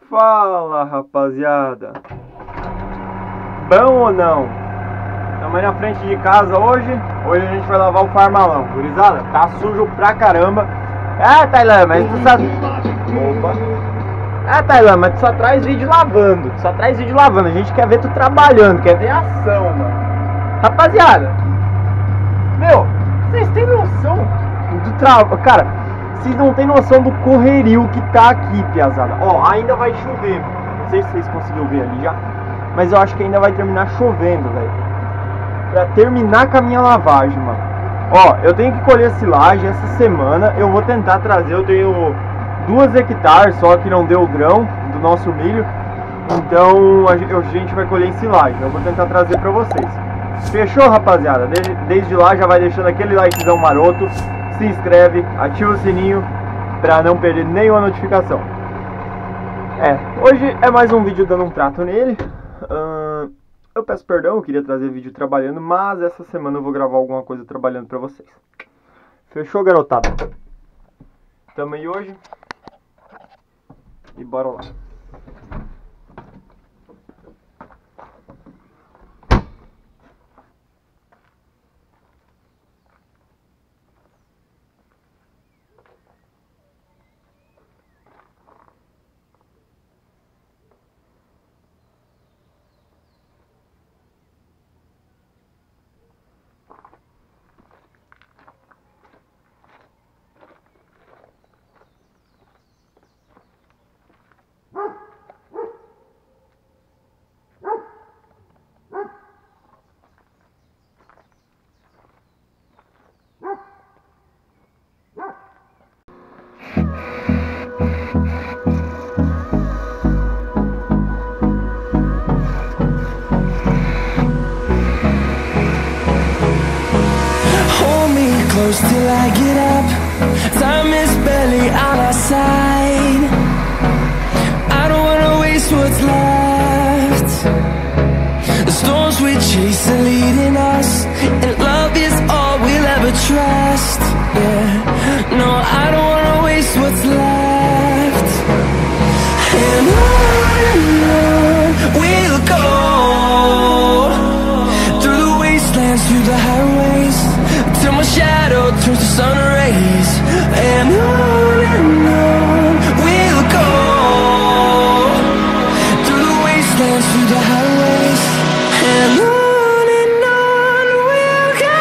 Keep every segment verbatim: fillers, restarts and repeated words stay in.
Fala, rapaziada. Bom ou não? Estamos aí na frente de casa hoje. Hoje a gente vai lavar o farmalão. Gurizada, tá sujo pra caramba. Ah, Tailã, mas tu só... Opa. Ah, Tailã, mas tu só traz vídeo lavando. Tu só traz vídeo lavando. A gente quer ver tu trabalhando, quer ver ação, mano. Rapaziada, meu, vocês têm noção do trabalho? Cara, vocês não têm noção do correrio que tá aqui, piazada. Ó, ainda vai chover. Não sei se vocês conseguiram ver ali já, mas eu acho que ainda vai terminar chovendo, velho. Pra terminar com a minha lavagem, mano. Ó, eu tenho que colher silagem essa semana. Eu vou tentar trazer, eu tenho duas hectares só que não deu grão do nosso milho. Então a gente vai colher em silagem. Eu vou tentar trazer pra vocês. Fechou, rapaziada? Desde, desde lá já vai deixando aquele likezão maroto. Se inscreve, ativa o sininho pra não perder nenhuma notificação. É, hoje é mais um vídeo dando um trato nele. uh, Eu peço perdão, eu queria trazer vídeo trabalhando, mas essa semana eu vou gravar alguma coisa trabalhando pra vocês. Fechou, garotada? Tamo aí hoje. E bora lá. Close till I get up. Time is barely on our side. I don't wanna waste what's left. The storms we chase are leading us, and love is all we'll ever trust. Yeah, no, I don't wanna waste what's left. And on and on we'll go, through the wastelands, through the highways, till my shadow turns to sun rays. And on and on we'll go, through the wastelands, through the highways. And on and on we'll go.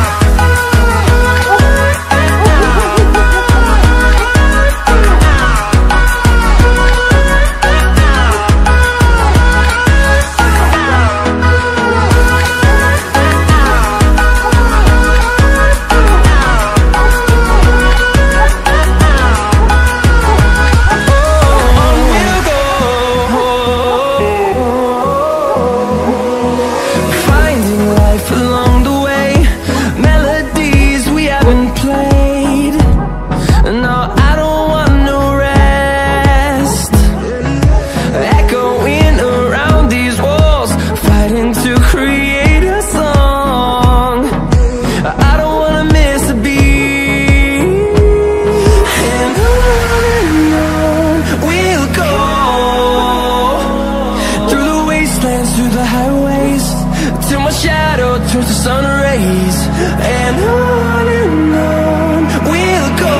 Through the highways, till my shadow turns to sun rays. And on and on we'll go,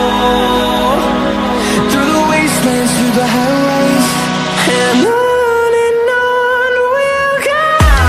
through the wastelands, through the highways. And on and on we'll go.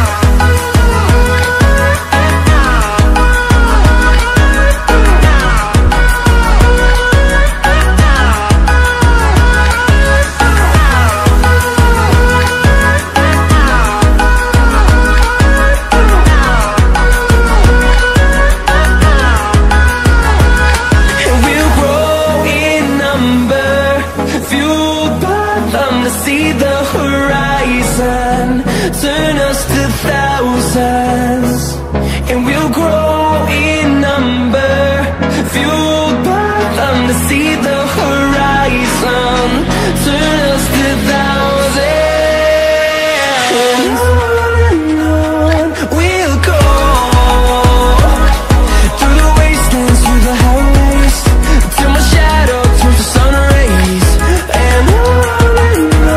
See the horizon turn us to thousands, and we'll grow in number, fueled by them to see the horizon turn us to thousands. And on and on we'll go, through the wastelands, through the highways, till my shadow turns to sun rays. And on and on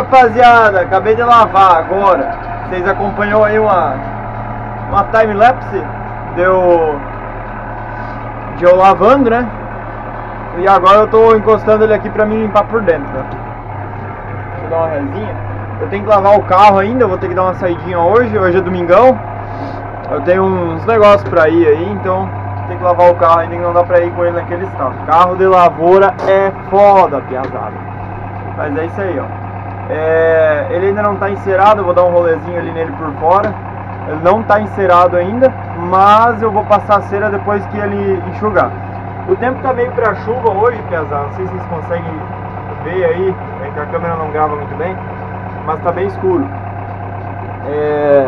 rapaziada, acabei de lavar agora. Vocês acompanhou aí uma uma time-lapse deu de eu lavando, né? E agora eu tô encostando ele aqui pra me limpar por dentro, né? Deixa eu dar uma resinha. Eu tenho que lavar o carro ainda, eu vou ter que dar uma saidinha hoje. Hoje é domingão. Eu tenho uns negócios pra ir aí, então tem que lavar o carro ainda, que não dá pra ir com ele naquele estado. Carro de lavoura é foda, piazada. Mas é isso aí, ó. É, ele ainda não tá encerado, eu vou dar um rolezinho ali nele por fora. Ele não tá encerado ainda, mas eu vou passar a cera depois que ele enxugar. O tempo tá meio pra chuva hoje, piazada. Não sei se vocês conseguem ver aí, é que a câmera não grava muito bem, mas tá bem escuro. É...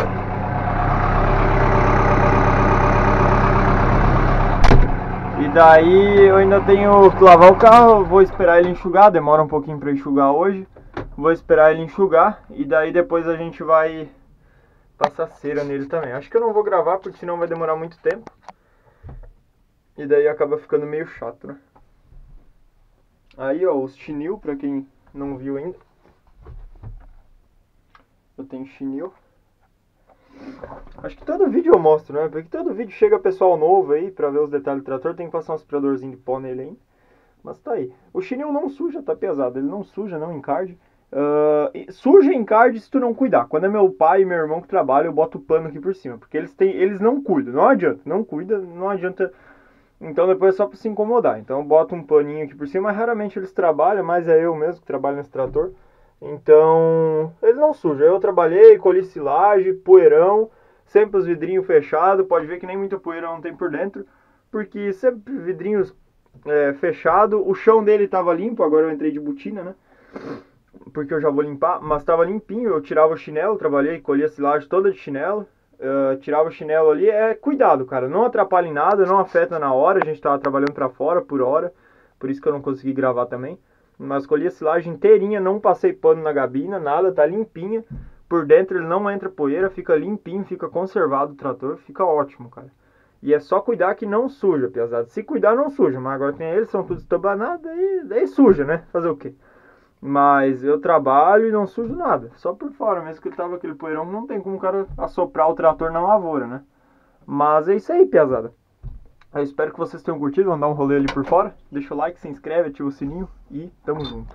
E daí eu ainda tenho que lavar o carro, vou esperar ele enxugar, demora um pouquinho para enxugar hoje. Vou esperar ele enxugar e daí depois a gente vai passar cera nele também. Acho que eu não vou gravar porque senão vai demorar muito tempo. E daí acaba ficando meio chato, né? Aí ó, os chinil, para quem não viu ainda. Eu tenho chinil. Acho que todo vídeo eu mostro, né? Porque todo vídeo chega pessoal novo aí pra ver os detalhes do trator. Tem que passar um aspiradorzinho de pó nele ainda. Mas tá aí. O chinil não suja, tá pesado. Ele não suja, não encarde. Uh, suja e encarde se tu não cuidar. Quando é meu pai e meu irmão que trabalham, eu boto o pano aqui por cima. Porque eles, têm, eles não cuidam. Não adianta. Não cuida, não adianta. Então depois é só pra se incomodar. Então eu boto um paninho aqui por cima. Mas raramente eles trabalham. Mas é eu mesmo que trabalho nesse trator. Então, ele não suja. Eu trabalhei, colhi silagem, poeirão, sempre os vidrinhos fechados. Pode ver que nem muita poeira não tem por dentro, porque sempre vidrinhos é, fechados. O chão dele estava limpo, agora eu entrei de botina, né? Porque eu já vou limpar, mas estava limpinho. Eu tirava o chinelo, trabalhei, colhi a silagem toda de chinelo. Uh, tirava o chinelo ali, é cuidado, cara. Não atrapalha em nada, não afeta na hora. A gente estava trabalhando para fora por hora, por isso que eu não consegui gravar também. Mas colhi a silagem inteirinha, não passei pano na gabina, nada, tá limpinha. Por dentro ele não entra poeira, fica limpinho, fica conservado o trator, fica ótimo, cara. E é só cuidar que não suja, pesado. Se cuidar não suja, mas agora tem eles, são tudo estabanados, daí, daí suja, né? Fazer o quê? Mas eu trabalho e não sujo nada, só por fora, mesmo que ele tava aquele poeirão, não tem como o cara assoprar o trator na lavoura, né? Mas é isso aí, pesada. Eu espero que vocês tenham curtido, vamos dar um rolê ali por fora. Deixa o like, se inscreve, ativa o sininho e tamo junto.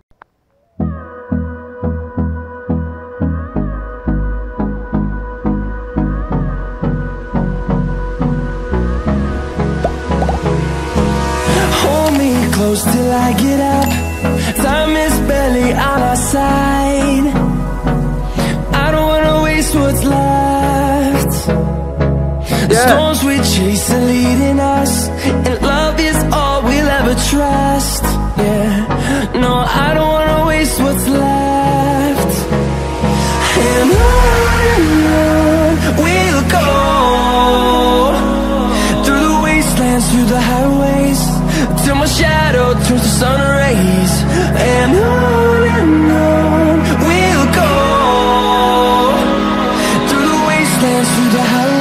Hold me close till I get up. Time is barely on our side. I don't wanna waste what's left. The Yeah. storms we chase are leading us, and love is all we'll ever trust. Yeah, no, I don't wanna waste what's left. And on and on we'll go, through the wastelands, through the highways, till my shadow turns to sun rays. And on and on we'll go, through the wastelands, through the highways.